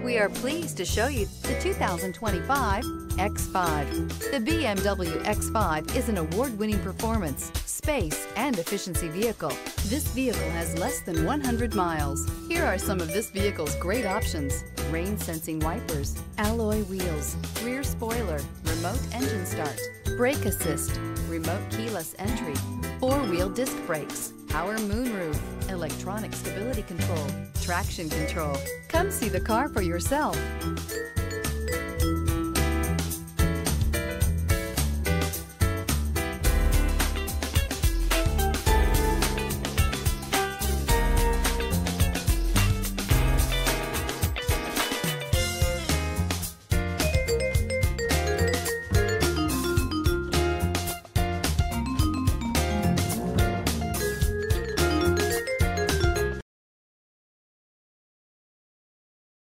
We are pleased to show you the 2025 X5. The BMW X5 is an award-winning performance, space, and efficiency vehicle. This vehicle has less than 100 miles. Here are some of this vehicle's great options: rain-sensing wipers, alloy wheels, rear spoiler, remote engine start, brake assist, remote keyless entry, four-wheel disc brakes, power moonroof, electronic stability control, traction control. Come see the car for yourself.